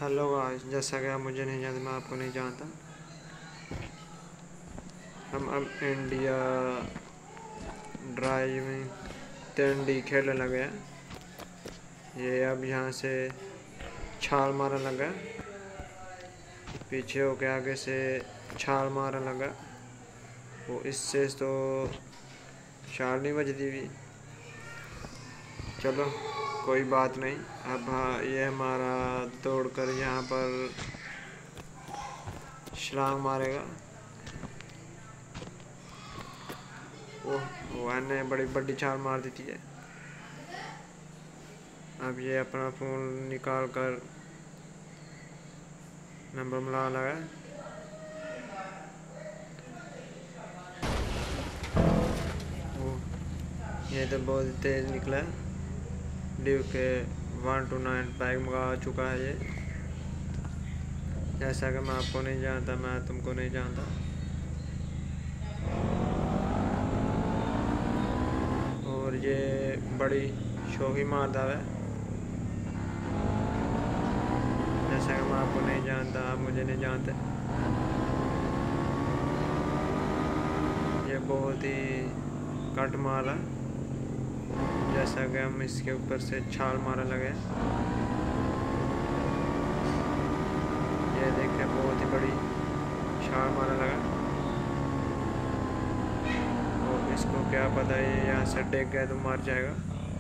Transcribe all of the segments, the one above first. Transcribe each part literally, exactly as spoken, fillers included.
Hello guys, जैसा कि आप मुझे नहीं जानते, मैं आपको नहीं जानता। हम अब इंडिया ड्राइविंग टेन डी खेलने लगे हैं। ये अब यहाँ से छाल मारने लगा, पीछे होके आगे से छाल मारने लगा। वो इससे तो छाल नहीं बजती भी। चलो कोई बात नहीं। अब हाँ, ये हमारा दौड़कर यहाँ पर छलांग मारेगा। ओह, वो ने बड़ी बड़ी छाल मार दी है। अब ये अपना फ़ोन निकाल कर नंबर मिला लगा। ओह, ये तो बहुत तेज़ निकला। ड्यू के वन टू नाइन बाइक मंगा चुका है ये। जैसा कि मैं आपको नहीं जानता, मैं तुमको नहीं जानता। और ये बड़ी शोही मारदा है। जैसा कि मैं आपको नहीं जानता, आप मुझे नहीं जानते। ये बहुत ही कट मारा, जैसा कि हम इसके ऊपर से छाल मारने लगे। ये देखिए, बहुत ही बड़ी छाल मारने लगा। और इसको क्या पता है, यहाँ से डेग गया तो मर जाएगा।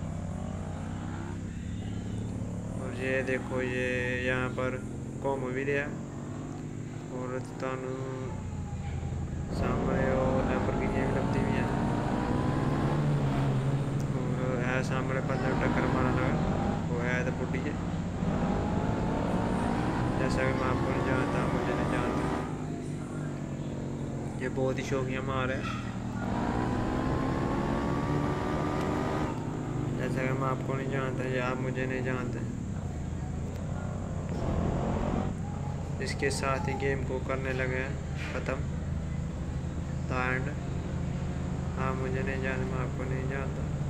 और ये देखो, ये यहाँ पर घूम भी रहा। और तानू सामने और लैम्बोर्गिनी भी लगती भी है। और है सामने बंदा टक्कर मारने लगा, वो है तो बुढ़ी है। जैसा कि मैं आपको नहीं जानता, मुझे नहीं जानता। ये बहुत ही शौकिया मार है। जैसा कि मैं आपको नहीं जानता, या आप मुझे नहीं जानते। इसके साथ ही गेम को करने लगे हैं ख़त्म। The end. हाँ, मुझे नहीं जानता, मैं आपको नहीं जानता।